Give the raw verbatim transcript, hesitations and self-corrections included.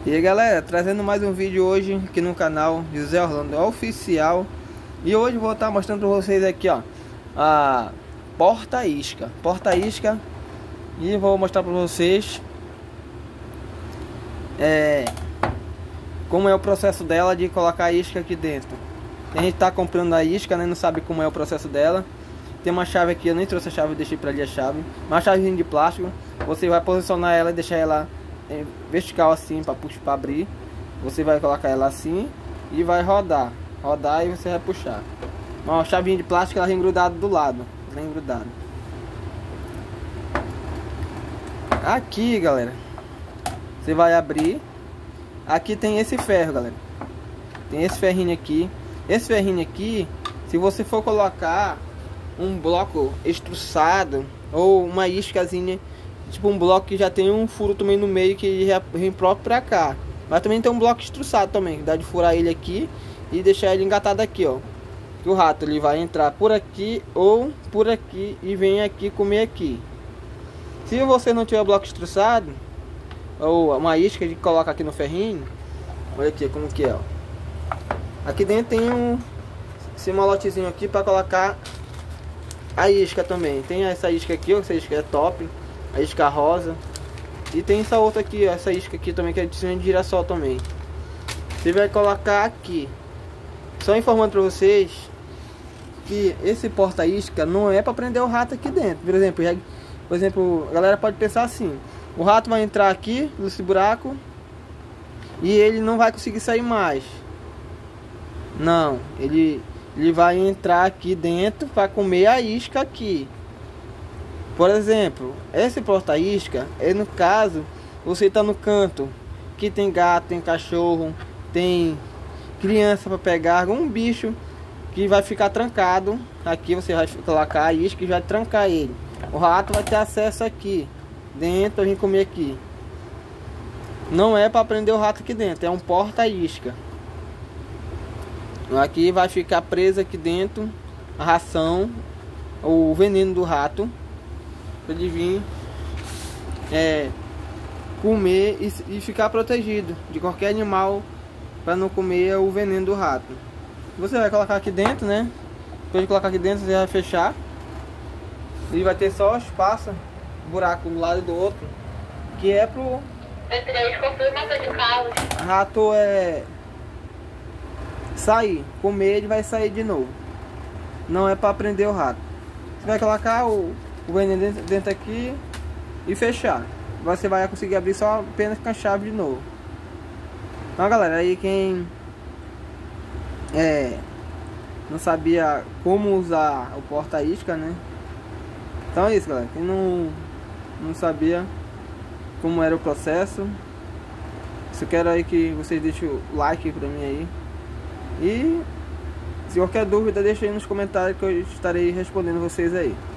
E aí galera, trazendo mais um vídeo hoje aqui no canal José Orlando Oficial. E hoje vou estar mostrando para vocês aqui, ó, a porta-isca Porta-isca E vou mostrar para vocês é, como é o processo dela de colocar a isca aqui dentro. A gente tá comprando a isca, né, não sabe como é o processo dela. Tem uma chave aqui, eu nem trouxe a chave, eu deixei para ali a chave. Uma chavezinha de plástico. Você vai posicionar ela e deixar ela em vertical assim para puxar, para abrir. Você vai colocar ela assim e vai rodar, rodar e você vai puxar. Uma chavinha de plástico, ela vem grudada do lado, vem grudada. Aqui, galera, você vai abrir. Aqui tem esse ferro, galera. Tem esse ferrinho aqui. Esse ferrinho aqui, se você for colocar um bloco estruçado ou uma iscazinha, tipo um bloco que já tem um furo também no meio, que já vem próprio pra cá, mas também tem um bloco estruçado também, que dá de furar ele aqui e deixar ele engatado aqui, ó, que o rato ele vai entrar por aqui ou por aqui e vem aqui comer aqui. Se você não tiver bloco estruçado ou uma isca de coloca aqui no ferrinho, olha aqui como que é, ó. Aqui dentro tem um esse molotezinho aqui para colocar a isca também. Tem essa isca aqui, ó, essa isca é top, a isca rosa. E tem essa outra aqui, ó, essa isca aqui também, que é de cima de girassol também. Você vai colocar aqui. Só informando para vocês que esse porta-isca não é para prender o rato aqui dentro. Por exemplo, já, por exemplo, a galera pode pensar assim: o rato vai entrar aqui nesse buraco e ele não vai conseguir sair mais. Não, ele, ele vai entrar aqui dentro para comer a isca aqui. Por exemplo, esse porta-isca é no caso você tá no canto que tem gato, tem cachorro, tem criança para pegar, algum bicho que vai ficar trancado. Aqui você vai colocar a isca e vai trancar ele. O rato vai ter acesso aqui dentro, a gente comer aqui. Não é para prender o rato aqui dentro, é um porta-isca. Aqui vai ficar preso aqui dentro a ração, o veneno do rato, para ele vir é, comer e, e ficar protegido de qualquer animal, para não comer o veneno do rato. Você vai colocar aqui dentro, né? Depois de colocar aqui dentro, você vai fechar e vai ter só espaço, buraco do lado e do outro, que é pro rato é sair, comer, ele vai sair de novo. Não é para prender o rato. Você vai colocar o, o veneno dentro, dentro aqui e fechar. Você vai conseguir abrir só apenas com a chave de novo. Então galera, aí quem é, não sabia como usar o porta-isca, né? Então é isso, galera. Quem não, não sabia como era o processo, eu quero aí que vocês deixem o like pra mim aí. E se qualquer dúvida, deixa aí nos comentários que eu estarei respondendo vocês aí.